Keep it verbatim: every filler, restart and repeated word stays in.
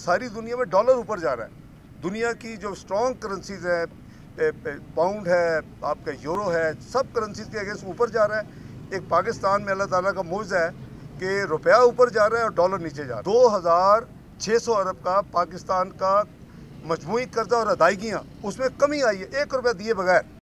सारी दुनिया में डॉलर ऊपर जा रहा है। दुनिया की जो स्ट्रॉन्ग करेंसीज है, पाउंड है, आपका यूरो है, सब करेंसीज के अगेंस्ट ऊपर जा रहा है। एक पाकिस्तान में अल्लाह ताला का मौजज़ा है कि रुपया ऊपर जा रहा है और डॉलर नीचे जा रहा है। दो हज़ार छः सौ अरब का पाकिस्तान का मजमूई कर्जा और अदायगियाँ, उसमें कमी आई है एक रुपया दिए बगैर।